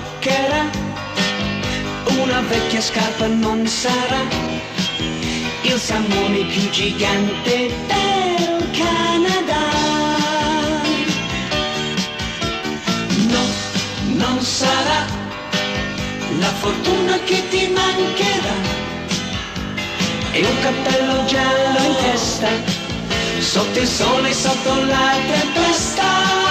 toccherà, una vecchia scarpa non sarà, il salmone più gigante del Canada. No, non sarà la fortuna che ti mancherà, e un cappello giallo in testa, sotto il sole, sotto la tempesta.